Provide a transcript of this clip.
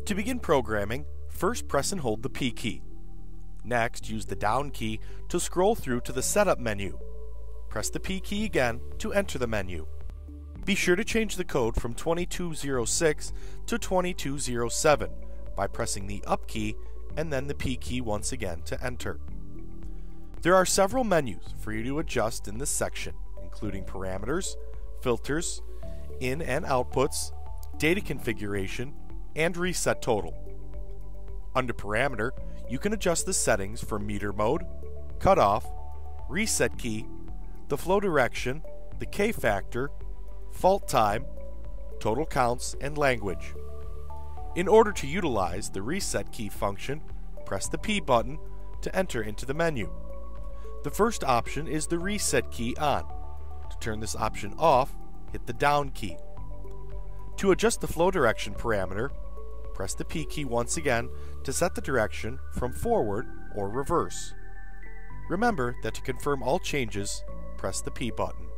To begin programming, first press and hold the P key. Next, use the down key to scroll through to the Setup menu. Press the P key again to enter the menu. Be sure to change the code from 2206 to 2207 by pressing the Up key and then the P key once again to enter. There are several menus for you to adjust in this section, including parameters, filters, in and outputs, data configuration, and reset total. Under parameter, you can adjust the settings for meter mode, cutoff, reset key, the flow direction, the K factor, fault time, total counts, and language. In order to utilize the reset key function, press the P button to enter into the menu. The first option is the reset key on. To turn this option off, hit the down key. To adjust the flow direction parameter, press the P key once again to set the direction from forward or reverse. Remember that to confirm all changes, press the P button.